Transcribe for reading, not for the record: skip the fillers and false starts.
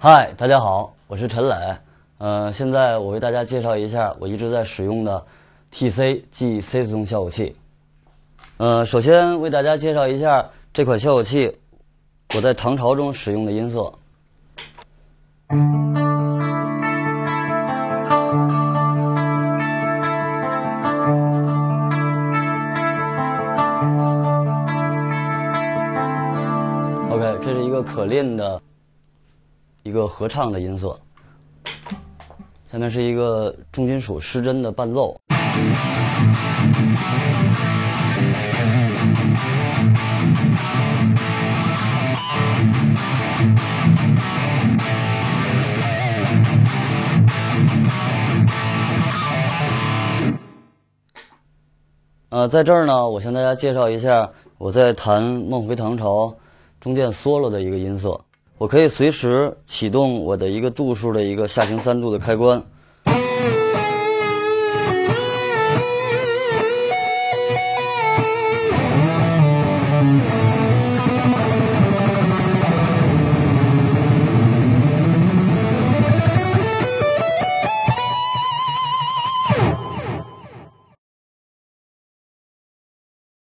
嗨，大家好，我是陈磊。现在我为大家介绍一下我一直在使用的 TC 即 C 自动效果器。首先为大家介绍一下这款效果器我在唐朝中使用的音色。OK， 这是一个可练的一个合唱的音色。下面是一个重金属失真的伴奏。在这儿呢，我向大家介绍一下我在弹《梦回唐朝》中间 solo 的一个音色。我可以随时启动我的一个度数的一个下行3度的开关，